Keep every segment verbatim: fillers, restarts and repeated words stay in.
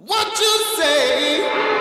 What you say?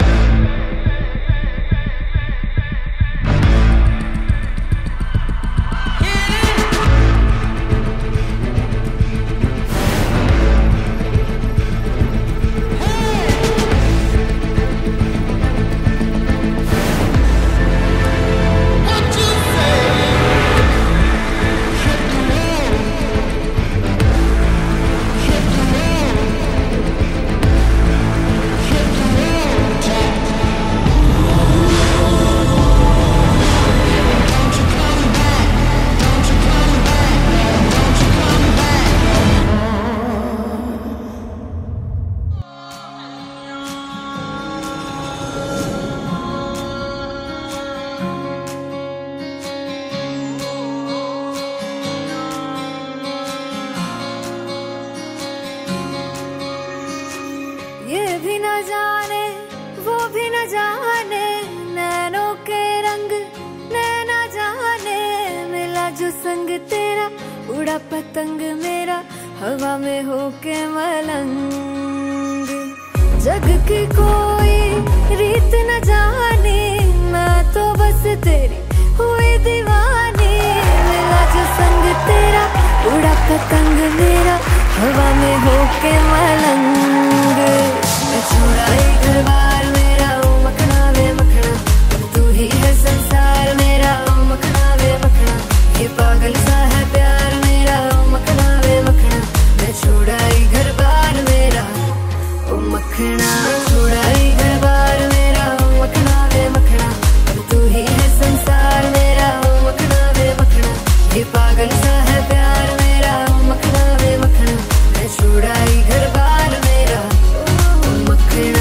ये भी न जाने वो भी न जाने नैनों के रंग नैना जाने मिला जो संग तेरा उड़ा पतंग मेरा हवा में होके मलंग। जग की कोई रीत न जाने मैं तो बस तेरी हुई दीवानी। मिला जो संग तेरा उड़ा पतंग मेरा हवा में होके मलंग। मैं छोड़ा ही घर बार मेरा ओ मखना वे मखना तू ही है संसार मेरा ओ मखना वे मखना। ये पागल सा है प्यार मेरा ओ मखना वे मखना। मैं छोड़ा ही घर बार मेरा ओ मखना छोड़ा ही घर बार मेरा ओ मखना वे मखना तू ही है संसार मेरा ओ मखना वे मखना। ये पागल सा है प्यार मेरा ओ मखना वे मखना। मैं छोड़ा ही घर बार मेरा ओ मखना।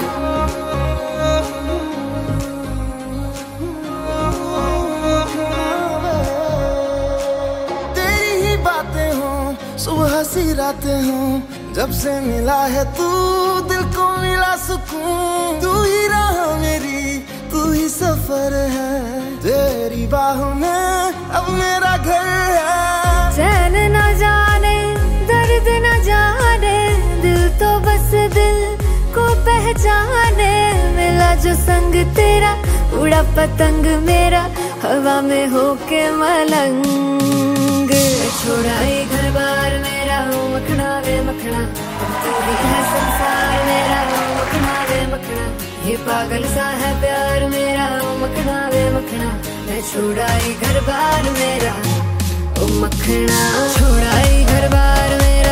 तेरी ही बातें हों सुबह सी रातें हों जब से मिला है तू दिल को मिला सुकून। तू ही राह मेरी तू ही सफर है तेरी बाहों में अब मेरा घर है। चैन न जाने दर्द न जाने दिल तो बस दिल को पहचाने। मिला जो संग तेरा उड़ा पतंग मेरा हवा में होके मलंग। छोड़ा ही घर बार मेरा ओ मखना वे मखना तू ही है संसार मेरा ओ मखना वे मखना। ये पागल सा है प्यार मेरा ओ मखना वे मखना। मैं छोड़ा ही घर बार मेरा ओ मखना छोड़ा ही घर बार मेरा